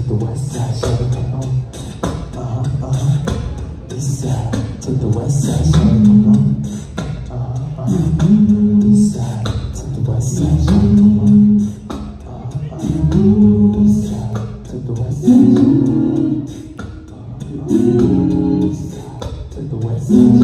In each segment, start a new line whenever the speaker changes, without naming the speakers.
the west side, shawty, come on. East side to the west side, shawty, come on. East side to the west side, shawty, come on. East side to the west side, east side to the west side.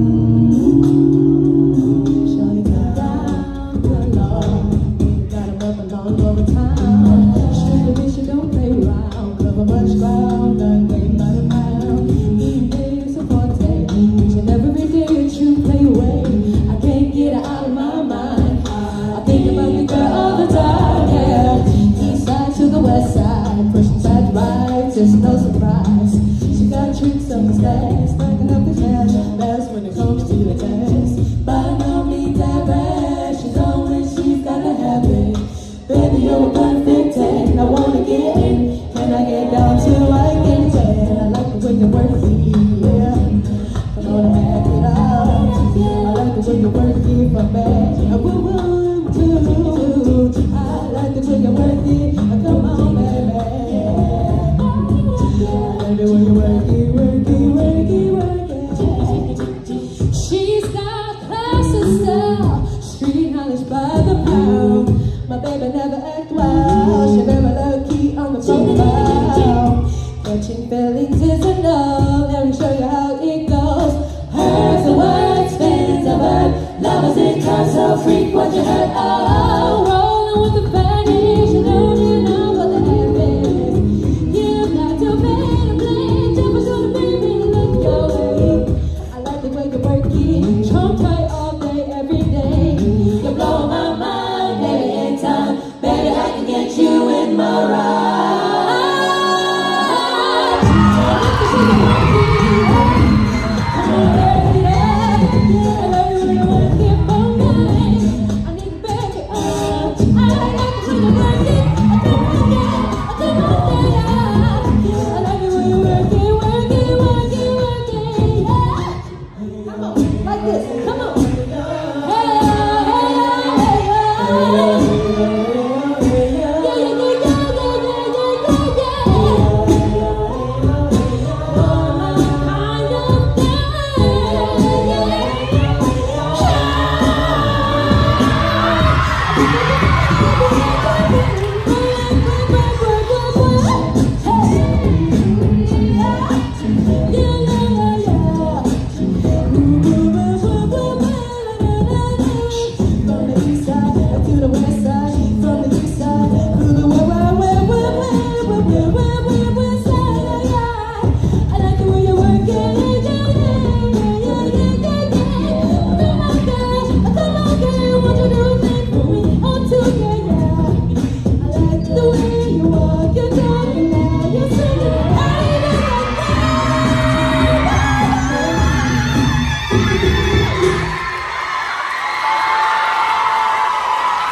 Shawty got down the law, got him up along over town. Strictly bitch, you don't play around. Cover much ground, done gained by the pound. Eating days of forte, each and every day that you play away. I can't get her out of my mind. I think about the girl all the time, yeah. East side to the west side, pushing side to right, just no surprise. She got tricks up the stairs, stacking up the cash. That's when it comes to the test. By no means that bad, she's on when she's gotta have it. Baby, you're a perfect 10, I wanna get in. Can I get down till I get 10? I like the way you work it, yeah. Come on and back it up. I like the way you work it for me. I will too. I like the way you work it. Come on, baby. I like the way you work it, work it, work it, work it. She's got class and style, street knowledge by the pound. My baby never act wild, she very low-key on the profile. Catching feelings is enough, let me show you how it goes. Heard the words, feelings of her, lovers in cars, so freak what you heard. Oh, rolling with the fatties, you don't even know what the heck is. You got to pay to play, jump us on the baby, look your way. I like the way you work it, trump tight all day, every day. You're blowing my mind, baby, in time. Baby, I can get you in my ride.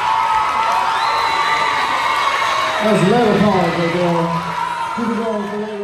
That's letter part, my girl. Keep it going,